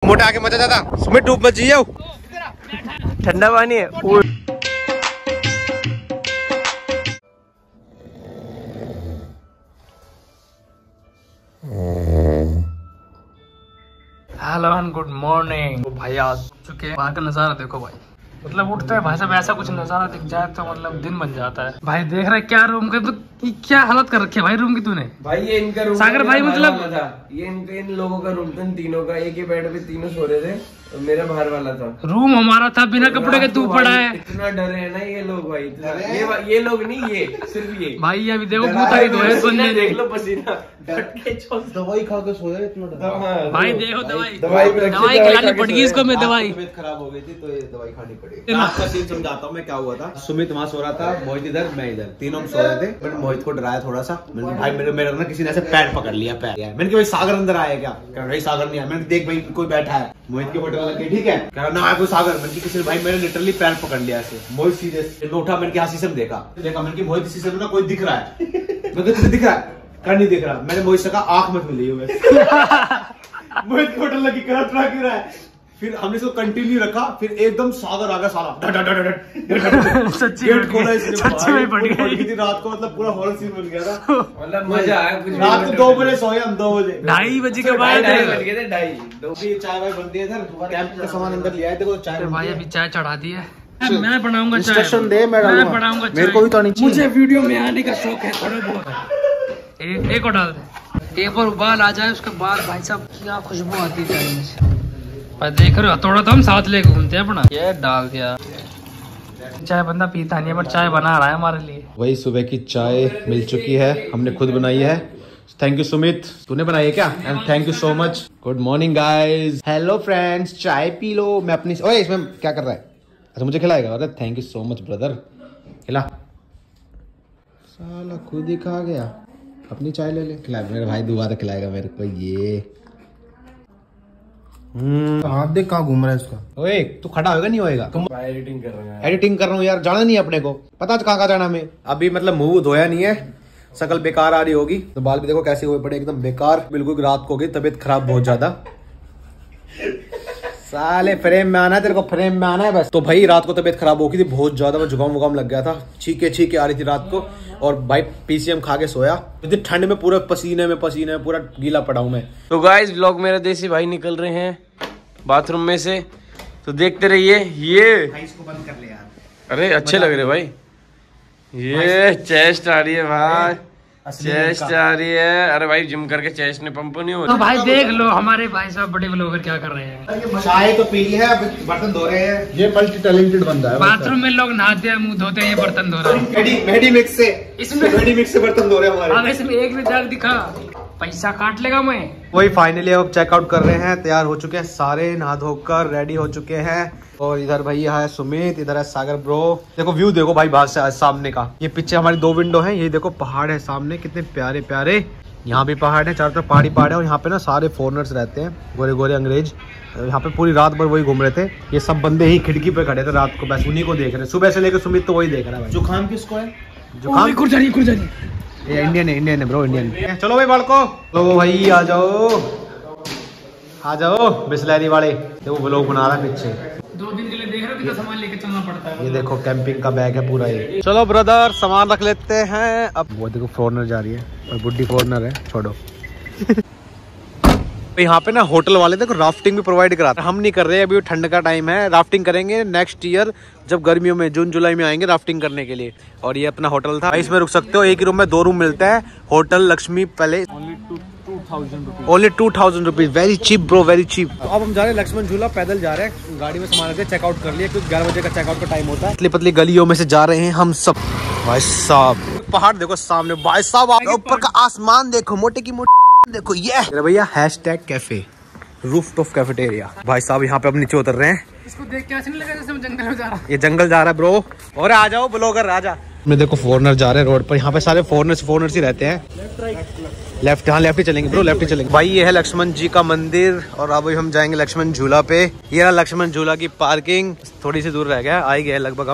मोटा आके मजा ज्यादा सुमित डूब मत जियो ठंडा पानी है। हेलो एंड गुड मॉर्निंग भाई, आ चुके हैं। वहाँ का नजारा देखो भाई, मतलब उठते हैं भाई साहब ऐसा कुछ नजारा दिख जाए तो मतलब दिन बन जाता है भाई। देख रहे क्या रूम का, तो क्या हालत कर रखी है भाई रूम की तूने। भाई ये इनका रूम सागर भाई, मतलब ये इन लोगों का रूम था, इन तीनों का। एक ही बेड पे तीनों सो रहे थे, तो मेरा बाहर वाला था। रूम हमारा था, बिना कपड़े के तू पड़ा है। इतना डरे है ना ये लोग भाई, ये लोग नहीं, ये सिर्फ ये भाई। अभी देखो भूताई दो है सुनने, देख लो पसीना दवाई खा के सोया इतना डर। भाई देखो दवाई खिलानी पड़ेगी इसको। मैं दवाई तबीयत खराब हो गई थी तो ये दवाई खानी पड़ी। आपका सीन समझाता हूँ मैं क्या हुआ था। सुमित वहाँ सो रहा था, मोहित इधर, मैं इधर, तीनों हम सो रहे थे। मैंने मोहित को डराया थोड़ा सा। मैंने भाई मेरे ना किसी ने ऐसे पैर पकड़ लिया, पैर। मैंने कहा भाई सागर अंदर आया क्या? कह रहा सागर नहीं आया। मैंने देख भाई कोई बैठा है, मोहित के फोटो वाला के, ठीक है। कह रहा ना आया कोई सागर। मैंने किसी भाई मैंने लिटरली पैर पकड़ लिया ऐसे। मोहित सीधे उठा, मैंने कहा शीशे में देखा। मैंने मोहित शीशे में ना कोई दिख रहा है। मैं तुझे दिख रहा है? कर नहीं दिख रहा। मैंने मोहित से कहा आंख मत मिली हुई मोहित की होटल लगी कर रहा है। फिर हमने इसको कंटिन्यू रखा, फिर एकदम सागर आ गया साला। सच्ची में पड़ गई रात को, मतलब पूरा हॉरर सीन बन गया था। मतलब मजा आया। रात को 2 बजे सोए हम, 2 बजे, 2:30 बजे के बाद चाय वाय बन रही है इधर। कैंप का सामान अंदर ले आए। देखो चाय भाई, अभी चाय चढ़ा दी है। मैं बनाऊंगा चाय। इंस्ट्रक्शन दे, मैं बनाऊंगा। मेरे को भी तो नहीं चाहिए। मुझे वीडियो में आने का शौक है थोड़ा बहुत। एक और डाल दे, एक बार उबाल आ जाए उसके बाद भाई साहब क्या खुशबू आती है चाय में। भाई देख रहे हो, थोड़ा तो हम साथ लेके घूमते हैं अपना। ये डाल दिया। चाय बंदा पीता नहीं है, पर चाय बना रहा है हमारे लिए। वही सुबह की चाय मिल चुकी है, हमने खुद बनाई है। थैंक यू सुमित, तूने बनाई है क्या? And thank you so much. Good morning guys, hello friends, चाय पी लो। मैं अपनी ओए इसमें क्या कर रहा है? अच्छा मुझे खिलाएगा? अरे thank you so much brother, खिला। साला खुद ही खा गया। अपनी चाय ले ले, खिला। मेरे भाई दोबारा खिलाएगा मेरे को ये। हाथ देख कहाँ घूम रहा है उसका। ओए तू खड़ा होएगा नहीं होएगा? एडिटिंग कर रहे हैं। एडिटिंग कर रहा हूँ यार, जाना नहीं है अपने को, पता कहाँ जाना हमें। अभी मतलब मुंह धोया नहीं है, शकल बेकार आ रही होगी, तो बाल भी देखो कैसे हुए पड़े, एकदम बेकार। बिल्कुल रात को हो गई, तबीयत खराब बहुत ज्यादा। साले फ्रेम में आना है तेरे को, फ्रेम में आना है बस। तो भाई रात को तबीयत खराब हो गई थी बहुत ज्यादा, मैं जुकाम वुकाम लग गया था, छींके आ रही थी रात को। और भाई पीसीएम खा के सोया, ठंड में पूरा पसीने में पूरा गीला पड़ा हूँ मैं। तो गाइस व्लॉग मेरे देसी भाई निकल रहे हैं बाथरूम में से, तो देखते रहिए। ये इसको बंद कर ले यार। अरे अच्छे लग रहे भाई। ये चेस्ट आ रही है भाई, चेस्ट आ रही है। अरे भाई जिम करके चेस्ट ने पंप नहीं हो तो भाई देख लो हमारे भाई साहब बड़े ब्लॉगर क्या कर रहे हैं। चाय तो पी ली है, बर्तन धो रहे हैं। ये मल्टी टैलेंटेड बंदा है। बाथरूम में लोग नहाते हैं, मुंह धोते हैं, ये बर्तन धो रहे हैं। मेडिमिक्स से, इसमें मेडिमिक्स से बर्तन धो रहे हैं हमारे। अब इसमें एक भी दाग दिखा, पैसा काट लेगा मैं। वही फाइनली अब चेकआउट कर रहे हैं, तैयार हो चुके हैं सारे, नहा धोकर रेडी हो चुके हैं। और इधर भैया है सुमित, इधर है सागर ब्रो। देखो व्यू देखो भाई बाहर से सामने का। ये पीछे हमारी 2 विंडो है, ये देखो पहाड़ है सामने, कितने प्यारे प्यारे। यहाँ भी पहाड़ है, चारों तरफ पहाड़ी पहाड़ है। और यहाँ पे ना सारे फॉरेनर्स रहते हैं, गोरे गोरे अंग्रेज। यहाँ पे पूरी रात भर वही घूम रहे थे। ये सब बंदे ही खिड़की पे खड़े थे रात को, बस उन्हीं को देख रहे। सुबह से लेकर सुमित तो वही देख रहा है। जुकाम किसको है? जुकाम कुर्जानी ये इंडियन है ब्रो, इंडियन। चलो भाई बड़को, लो भाई आ जाओ बिस्लैरी वाले। देखो व्लॉग बना रहा है पीछे। 2 दिन के लिए देख रहे हो कितना सामान लेके चलना पड़ता है। ये देखो कैंपिंग का बैग है पूरा ये। चलो ब्रदर सामान रख लेते हैं। अब वो देखो फॉरनर जा रही है, और बुड्ढी फॉरनर है, छोड़ो। यहाँ पे ना होटल वाले देखो राफ्टिंग भी प्रोवाइड कराते हैं। हम नहीं कर रहे, अभी ठंड का टाइम है। राफ्टिंग करेंगे नेक्स्ट ईयर, जब गर्मियों में जून जुलाई में आएंगे राफ्टिंग करने के लिए। और ये अपना होटल था, इसमें रुक सकते हो। एक ही रूम में 2 रूम मिलते हैं। Hotel Lakshmi palace, only 2000 rupees. Very cheap bro, very cheap. तो अब हम जा रहे हैं लक्ष्मण झूला, पैदल जा रहे हैं। गाड़ी में सामान रखते, चेकआउट कर लिया क्योंकि 11 बजे का चेकआउट का टाइम होता है। पतली पतली गलियों में से जा रहे हैं हम सब। भाई साहब पहाड़ देखो सामने, भाई साहब ऊपर का आसमान देखो, मोटे की मोटी देखो। ये भैया #कैफे रूफटॉप कैफेटेरिया। भाई साहब यहाँ पे अब नीचे उतर रहे हैं। इसको देख के ऐसे नहीं लगा जैसे मैं जंगल में जा रहा हूँ। ये जंगल जा रहा है ब्रो। और आ जाओ ब्लॉगर राजा। मैं देखो फॉरनर जा रहे हैं रोड पर, यहाँ पे सारे फॉरनर्स ही रहते हैं। लेफ्ट, हाँ लेफ्ट ही चलेंगे ब्रो, लेफ्ट ही चलेंगे। भाई ये है लक्ष्मण जी का मंदिर, और अब हम जाएंगे लक्ष्मण झूला पे। ये रहा लक्ष्मण झूला की पार्किंग, थोड़ी सी दूर रह गया, आ ही गए लगभग हम।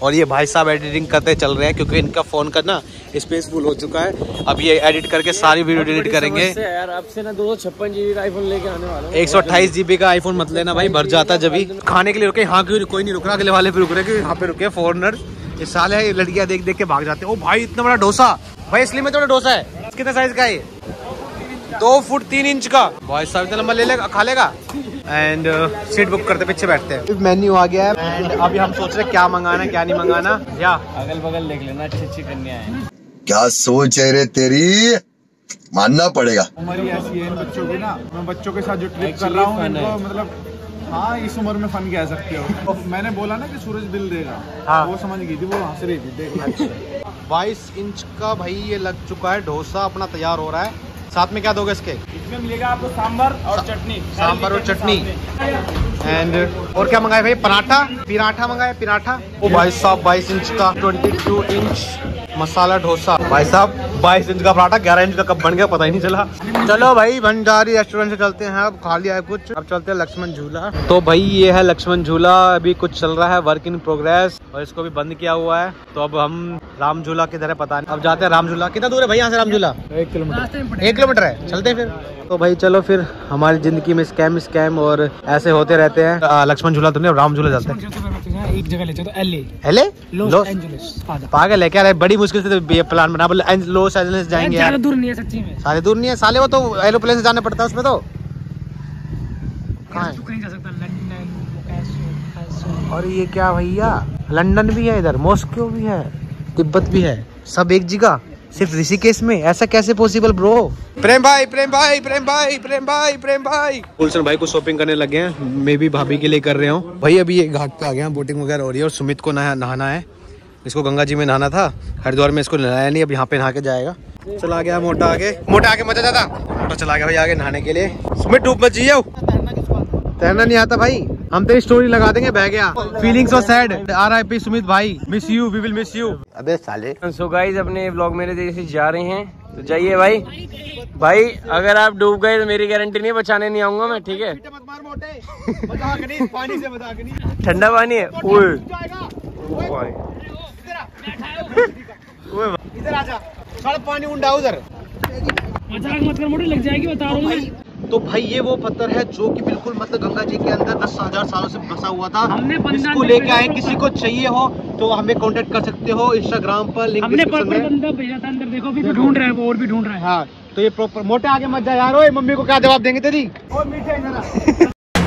और ये भाई साहब एडिटिंग करते चल रहे हैं क्योंकि इनका फोन का ना स्पेस फुल हो चुका है। अब ये एडिट करके सारी वीडियो डिलीट करेंगे यार। अब से ना 256 GB का आईफोन लेके आने वाला हूं। 128 GB का आईफोन मत लेना भाई, भर जाता जब ही। खाने के लिए रुके, यहाँ क्यों कोई नहीं रुक रहा, अगले वाले पे रुक रहे कि यहाँ पे रुके फॉरनर। ये साले है, लड़कियां देख देख के भाग जाते हैं। ओ भाई इतना बड़ा डोसा भाई, असली में थोड़ा डोसा है। कितने साइज का है? 2 फुट 3 इंच का। भाई साहब इतना लंबा ले लेगा, खा लेगा। एंड सीट बुक करते पीछे बैठते हैं। मेन्यू आ गया है एंड अभी हम सोच रहे हैं क्या मंगाना क्या नहीं मंगाना। या अगल बगल देख लेना, अच्छी अच्छी कन्या है। क्या सोच है रे तेरी, मानना पड़ेगा। उम्र ऐसी है इन बच्चों की ना, मैं बच्चों के साथ जो ट्रिप कर रहा हूँ इनको मतलब हाँ इस उम्र में फन कह सकते हो। मैंने बोला ना कि सूरज बिल देगा, हाँ। वो समझ गई थी, वो हंस रही थी। देख 22 इंच का भाई ये लग चुका है। डोसा अपना तैयार हो रहा है। साथ में क्या दोगे इसके? इसमें मिलेगा आपको सांभर और चटनी। सांभर और चटनी एंड और क्या मंगाए भाई? पराठा मंगाए, पराठा। ओ भाई साहब 22 इंच का 22 इंच मसाला डोसा। भाई साहब 22 इंच का पराठा 11 इंच का कब बन गया पता ही नहीं चला। चलो भाई भंडारी रेस्टोरेंट से चलते हैं। अब खा लिया है कुछ, अब चलते हैं लक्ष्मण झूला। तो भाई ये है लक्ष्मण झूला, अभी कुछ चल रहा है, वर्क इन प्रोग्रेस, और इसको भी बंद किया हुआ है। तो अब हम राम झूला किधर है पता नहीं, अब जाते हैं राम झूला। कितना दूर है भाई यहाँ से राम झूला? 1 किलोमीटर। 1 किलोमीटर है, चलते हैं फिर। तो भाई चलो फिर, हमारी जिंदगी में स्कैम और ऐसे होते रहते हैं। लक्ष्मण झूला तो नहीं, राम झूला चलते हैं। एक जगह ले चलो, LA लॉस एंजलिस। पागल है क्या रे, बड़ी मुश्किल से तो ये प्लान बना, बोले लॉस एंजलिस जाएंगे यार। दूर नहीं है सच्ची में, सारे दूर नहीं है साले, वो तो एरोप्लेन से जाना पड़ता है उसमें। तो कहाँ है? कहीं जा सकता लंदन। और ये क्या भैया, लंदन भी है इधर, मॉस्को भी है, तिब्बत भी है, सब एक जगह, सिर्फ ऋषिकेश में। ऐसा कैसे पॉसिबल ब्रो? प्रेम भाई गुलशन भाई को शॉपिंग करने लगे हैं, मैं भी भाभी के लिए कर रहे हूँ भाई। अभी ये घाट पे आ गए हैं, बोटिंग वगैरह हो रही है और सुमित को नहाना है। इसको गंगा जी में नहाना था, हरिद्वार में इसको नहाया नहीं, अब यहाँ पे नहा के जाएगा। चला गया मोटा आगे मजा ज्यादा। मोटा चला गया भाई आगे नहाने के लिए। सुमित डूब मत जियो, तैरना नहीं आता भाई, हम तेरी स्टोरी लगा देंगे, बह गया। Feelings of sad, RIP Sumit भाई, miss you, we will miss you. अबे साले। सो गाइस अपने व्लॉग मेरे जैसे जा रहे हैं, तो जाइए भाई अगर आप डूब गए तो मेरी गारंटी नहीं, बचाने नहीं आऊंगा मैं, ठीक है? ठंडा पानी है। इधर आजा, सारा पानी उंडा उधर। मजाक मत कर मोटे, लग जाएगी बता रहा हूँ मैं। तो भाई ये वो पत्थर है जो कि बिल्कुल मतलब गंगा जी के अंदर 10,000 सालों से बसा हुआ था। इसको लेके आए, किसी को चाहिए हो तो हमें कांटेक्ट कर सकते हो इंस्टाग्राम पर, लिंक डिस्क्रिप्शन में। बंदा भेजा था अंदर, देखो अभी ढूंढ रहा है वो, और भी ढूंढ रहा है। हाँ तो ये प्रॉपर। मोटे आगे मत जा यार, ओए मम्मी को क्या जवाब देंगे तेरी? और मीठे जरा।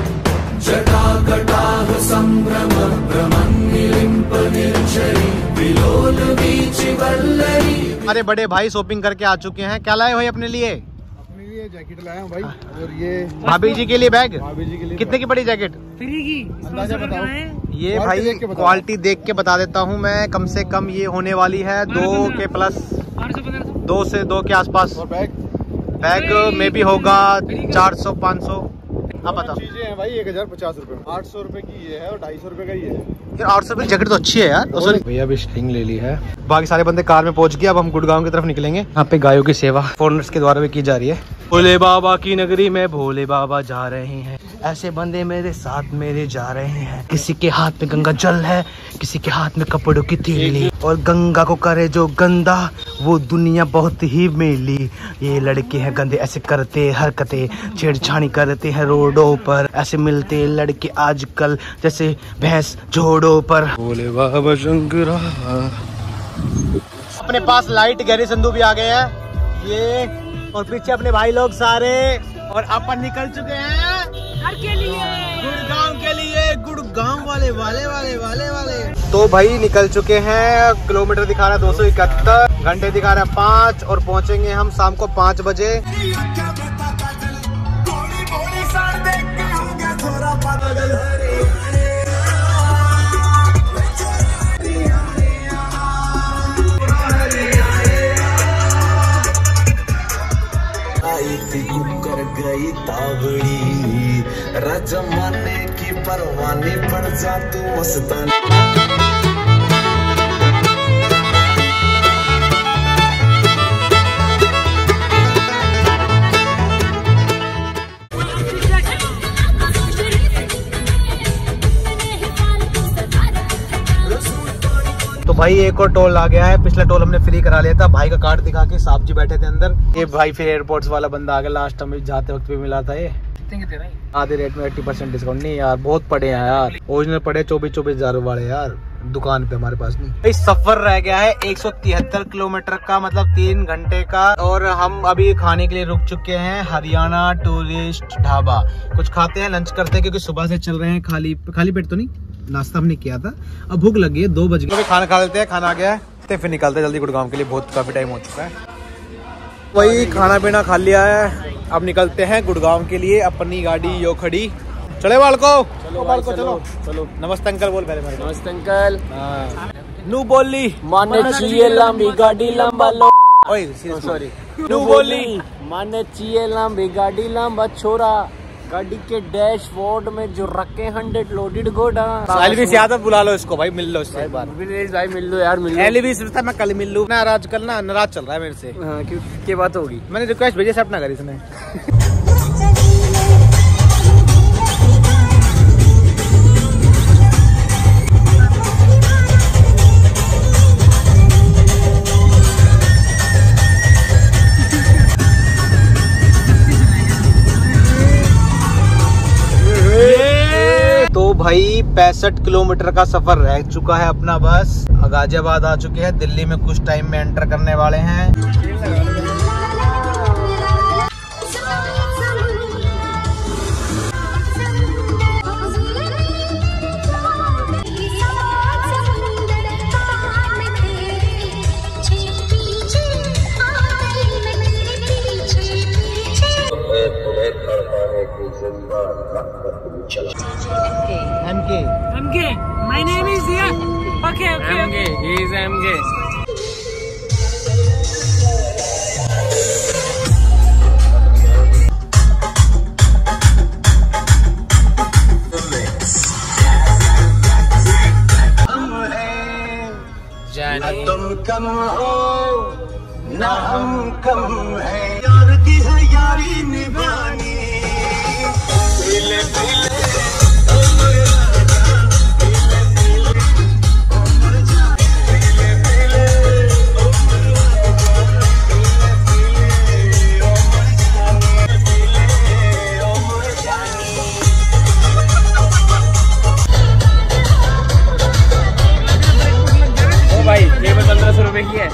अरे बड़े भाई शॉपिंग करके आ चुके हैं, क्या लाए भाई अपने लिए? जैकेट लाया हूं भाई, और ये भाभी जी के लिए बैग। भाभी जी के लिए कितने की पड़ी जैकेट? फ्री की, अंदाजा बताओ। ये भाई क्वालिटी देख के बता देता हूँ मैं, कम से कम ये होने वाली है 2 के प्लस, 2 से 2 के आसपास। और बैग में भी होगा 400-500। आप बताओ। चीजें हैं भाई 1050 रुपए में, 800 रुपए की ये है और 250 रुपए का ये है। यार 800 रुपए की जैकेट तो अच्छी है यार। भैया अभी स्टिंग ले ली है, बाकी सारे बंदे कार में पहुंच गए। अब हम गुड़गांव की तरफ निकलेंगे। यहाँ पे गायों की सेवा फॉरेनर्स के द्वारा भी की जा रही है। भोले बाबा की नगरी में भोले बाबा जा रहे हैं, ऐसे बंदे मेरे साथ मेरे जा रहे हैं। किसी के हाथ में गंगा जल है, किसी के हाथ में कपड़ों की थैली, और गंगा को करे जो गंदा वो दुनिया बहुत ही मेली। ये लड़के हैं गंदे, ऐसे करते हरकतें, छेड़छाड़ी करते हैं रोडों पर, ऐसे मिलते लड़के आजकल जैसे भैंस जोड़ों पर। भोले बाबा शंकरा। अपने पास लाइट गहरी संधू भी आ गए हैं ये, और पीछे अपने भाई लोग सारे, और अपन निकल चुके हैं घर के लिए, गुड़गांव के लिए। गुड़गांव वाले तो भाई निकल चुके हैं। किलोमीटर दिखा रहा है 271, घंटे दिखा रहा है 5, और पहुंचेंगे हम शाम को 5 बजे। कर गई तावड़ी रजमाने की परवानी पड़ जा तू मस्तानी। तो भाई एक और टोल आ गया है, पिछला टोल हमने फ्री करा लिया था। भाई का कार्ड दिखा के साहब जी बैठे थे अंदर। ये भाई फिर एयरपोर्ट्स वाला बंदा आ गया, लास्ट हमें जाते वक्त भी मिला था। ये आधे रेट में 80% डिस्काउंट। नहीं यार बहुत पड़े हैं यार, ओरिजिनल पड़े 24-24 हज़ार वाले यार, दुकान पे हमारे पास नहीं। भाई सफर रह गया है 173 किलोमीटर का, मतलब 3 घंटे का। और हम अभी खाने के लिए रुक चुके हैं हरियाणा टूरिस्ट ढाबा। कुछ खाते हैं, लंच करते हैं, क्योंकि सुबह से चल रहे हैं खाली पेट तो नहीं, नाश्ता हमने किया था। अब भूख लगी है, 2 बज गए। खाना खा लेते हैं, खाना आ गया है, फिर निकलते हैं जल्दी गुड़गांव के लिए, बहुत काफी टाइम हो चुका है। वही खाना पीना खा लिया है, अब निकलते हैं गुड़गांव के लिए। अपनी गाड़ी यो खड़ी, चले बालको, चलो। नमस्ते अंकल बोल पहले मेरे। नमस्ते अंकल। नू बोली माने चाहिए लंबी गाड़ी लंबा लो, सॉरी नू बोली माने चाहिए लंबी गाड़ी लंबा छोरा, गाड़ी के डैशबोर्ड में जो रखे 100 लोडेड घोड़ा। एलवीस यादव बुला लो इसको भाई, मिल लो इससे एक बार। भाई मिल लो यार, मिल लो। एलवीस मैं कल मिल लूँ ना, आजकल ना नाराज चल रहा है मेरे से। हाँ, क्या बात होगी? मैंने रिक्वेस्ट भेजी, एक्सेप्ट ना करी इसने। तो भाई 65 किलोमीटर का सफर रह चुका है अपना, बस गाजियाबाद आ चुके हैं। दिल्ली में कुछ टाइम में एंटर करने वाले हैं। MK, my name is here. Okay. MK, he is MK. तुम कम हो ना हम कम है, यार की है यारी निभानी। भाई टेबल 1500 रुपए की है।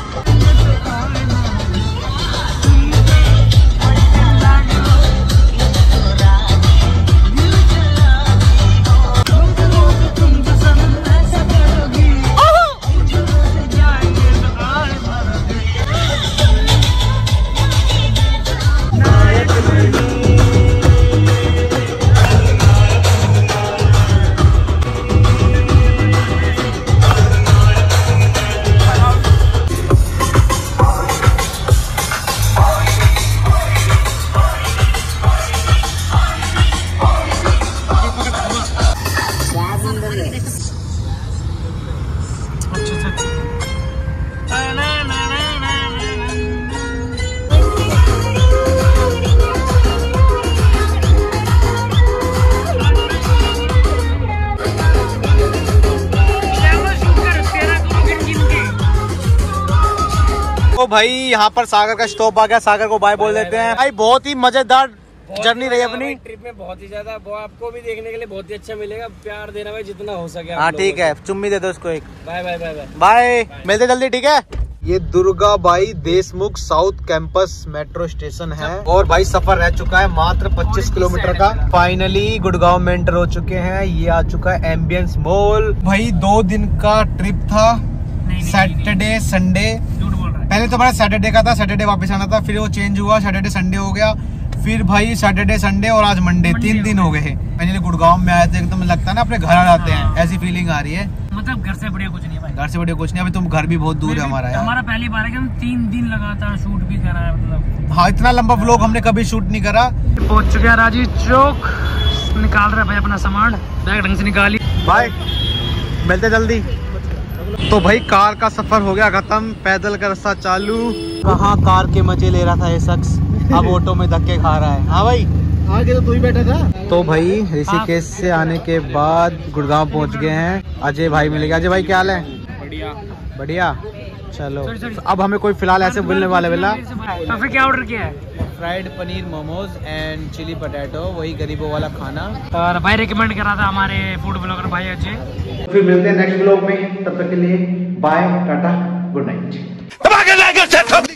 तो भाई यहाँ पर सागर का स्टॉप आ गया, सागर को बाय बोल देते हैं। भाई बहुत ही मजेदार जर्नी रही अपनी ट्रिप में, बहुत ही ज्यादा। वो आपको भी देखने के लिए बहुत ही अच्छा मिलेगा। प्यार देना भाई जितना हो सके। हाँ ठीक है, चुम्मी दे दो उसको एक। Bye bye bye bye bye, मिलते जल्दी, ठीक है। ये Durga Bai Deshmukh south campus metro station है और भाई सफर रह चुका है मात्र 25 किलोमीटर का। फाइनली गुड़गांव में एंटर हो चुके हैं। ये आ चुका है एम्बियंस मॉल। भाई 2 दिन का ट्रिप था, सैटरडे संडे। पहले तो हमारा सैटरडे का था, सैटरडे वापस आना था, फिर वो चेंज हुआ, सैटरडे संडे हो गया, फिर भाई सैटरडे संडे और आज मंडे, 3 दिन हो गए हैं। फाइनली गुड़गांव में आए थे, एकदम लगता है ना अपने घर आ जाते हैं, ऐसी फीलिंग आ रही है। मतलब घर से बढ़िया कुछ नहीं भाई, घर से बढ़िया कुछ नहीं। अभी तुम घर भी बहुत दूर है हमारा यार। हमारा पहली बार है कि हम 3 दिन लगातार शूट भी करा है। मतलब हाँ, इतना लंबा व्लॉग हमने कभी शूट नहीं करा। पहुंच चुके हैं राजीव चौक, निकाल रहे भाई अपना सामान, बैग ढंग से निकाली। बाय, मिलते जल्दी। तो भाई कार का सफर हो गया खत्म, पैदल का रास्ता चालू। कहाँ कार के मजे ले रहा था ये शख्स, अब ऑटो में धक्के खा रहा है। हाँ भाई, आगे तो तू ही बैठा था। तो भाई ऋषिकेश से आने के बाद गुड़गांव पहुंच गए हैं। अजय भाई मिलेगा। अजय भाई क्या हाल है? बढ़िया बढ़िया। चलो अब हमें कोई फिलहाल ऐसे मिलने वाले मिला। तो फिर क्या ऑर्डर किया है? Fried paneer momos and chilli potato, वही गरीबों वाला खाना। और भाई रिकमेंड करा था हमारे फूड ब्लॉगर भाई अजय। तो फिर मिलते हैं नेक्स्ट ब्लॉग में, तब तक के लिए बाय टाटा गुड नाइट।